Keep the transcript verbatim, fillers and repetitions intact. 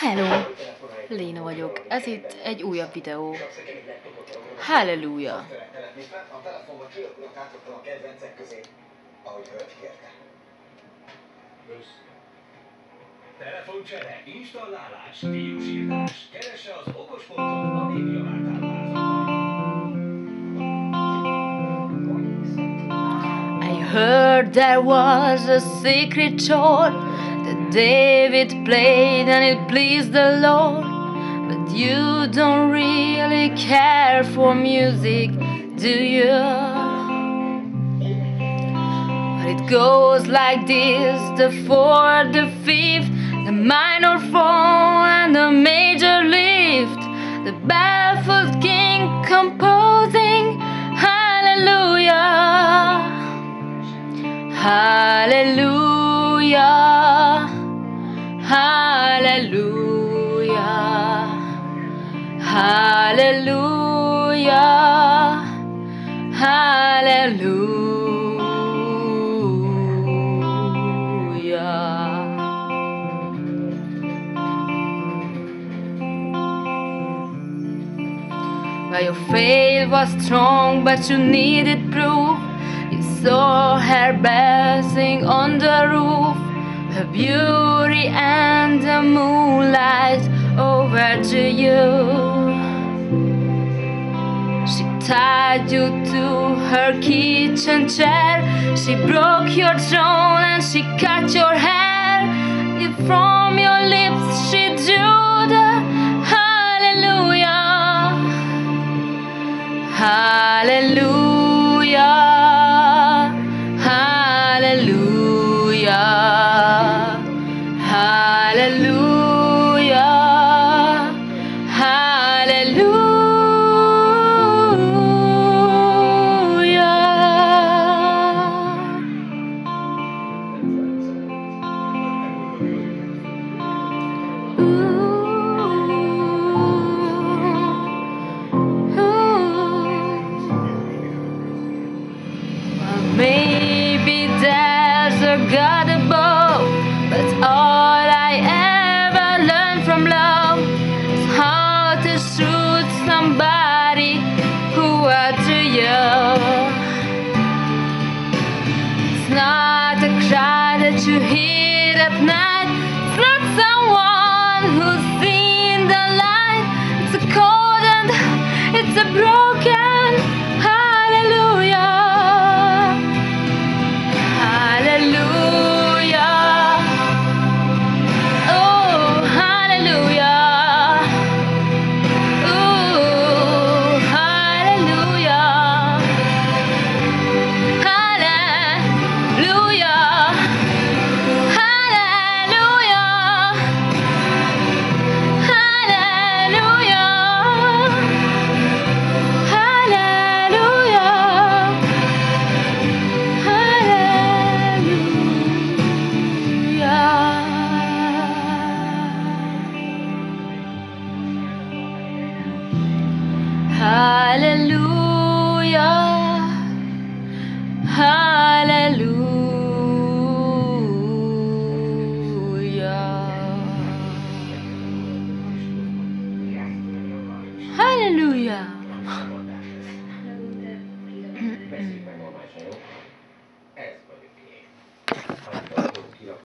Hello! Léna vagyok. Ez itt egy újabb videó. Halleluja! Telefoncsere, installálás, stílusírtás. Keresse az okospontot a médiaváltálmázatban. I heard there was a secret chord that David played and it pleased the Lord. But you don't really care for music, do you? But it goes like this: the fourth, the fifth, the minor fall and the major lift. The baffled king composing hallelujah. Hallelujah, hallelujah, hallelujah, hallelujah. Well, your faith was strong, but you needed proof. You saw her bathing on the roof, her beauty and the moonlight over to you. She tied you to her kitchen chair, she broke your throne and she cut your hair. If from your lips she drew the hallelujah, hallelujah. Hallelujah, hallelujah, hallelujah. Ooh, ooh. Well, maybe there's a God above, but all I ever learned from love is how to shoot somebody who hurt you. It's not a cry that you hear at night, it's not someone who's seen the light. It's a cold and it's a broken